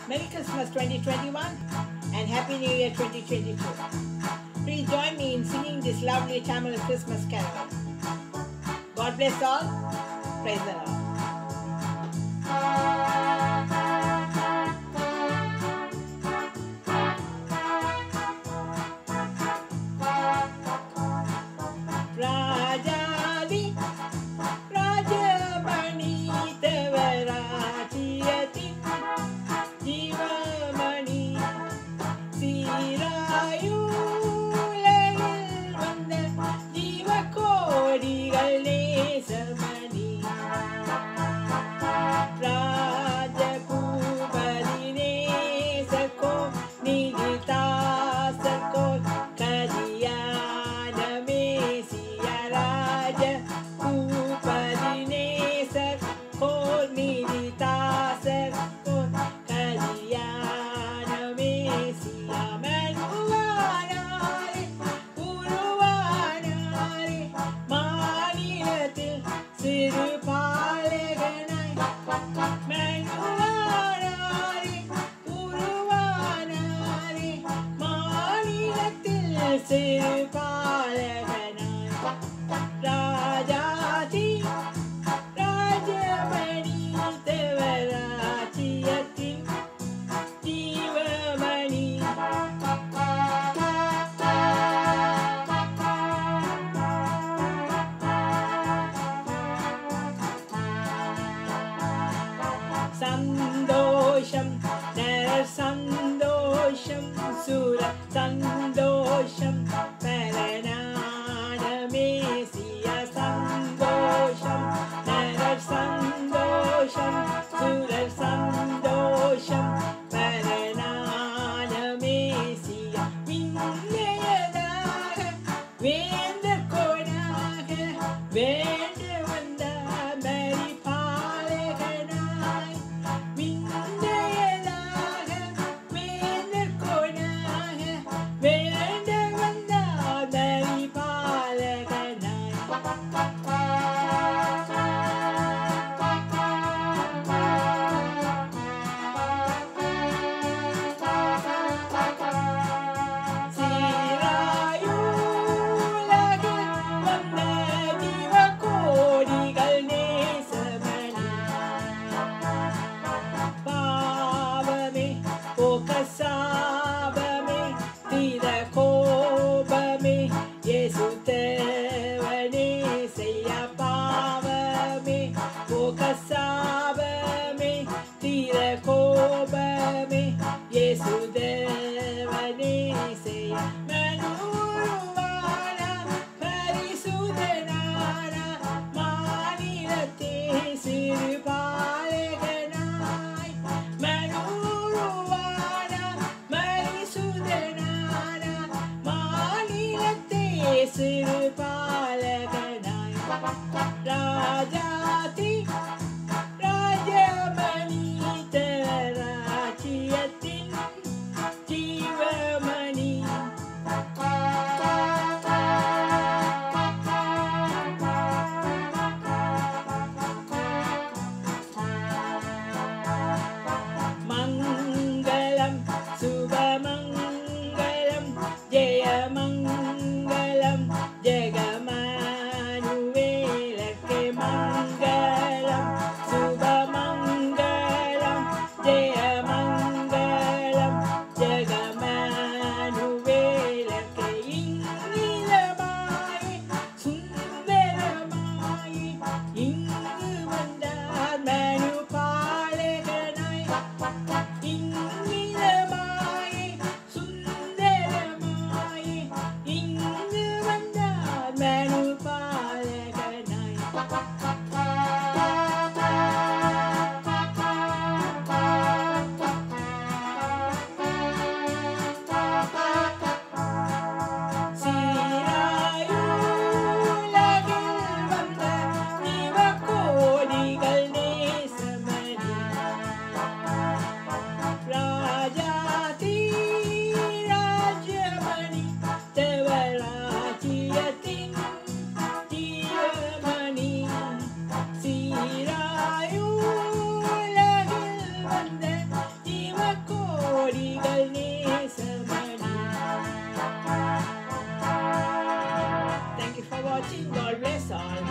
Merry Christmas 2021 and Happy New Year 2022. Please join me in singing this lovely Tamil Christmas carol. God bless all. Praise the Lord. Raajaathee Rajamani Raajaathee Rajamani சீராயுலகில் வந்த ஜீவகோடிகள் நேசமணி ராஜபூபதி நேசகோ நிகிதாசகோ கல்யாணமே சியராஜ பூபதி நேசகோ நிகிதாசகோ கல்யாணமே சியமனுவானாரே உருவானாரே மாநிலத்தில் சிறு பாலகனாய் மனுவானாரே உருவானாரே மாநிலத்தில் சிறு பாலகனாய் ராஜாதி ராஜமணி தேவராஜ்யத்தின் ஜீவமணி சந்தோஷம் நரர் சந்தோஷம் சுர சந்தோஷம் பரநானமே சிய சந்தோஷம் நரர் சந்தோஷம் சுரர் சந்தோஷம் பரநானமே சிய விண்ணையதாக வேந்த கோடாக வேண்ட வந்த மரி பாலகனாய் விண்ணையதாக வேந்த கோடாக வேண்ட வந்த மரி பாலகனாய் சீராயுலகில் வந்த ஜீவகோடிகள் நேசமணி பாவமே போக்க சாபமே தீர கோபமே இயேசு தேவனே செய்ய பாவமே போக்க சாபமே தீர கோபமே இயேசு தேவனே செய்ய மனுவான பரிசுதனான மாநிலத்தே சிறு பாலகனாய் மனுவான பரிசுதனான மாநிலத்தே சிறு பாலகனாய் ராஜாதி all.